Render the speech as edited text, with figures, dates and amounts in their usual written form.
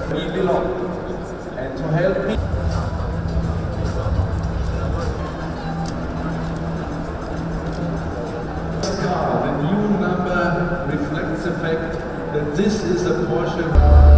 we belong. And to help me, the new number reflects the fact that this is a Porsche.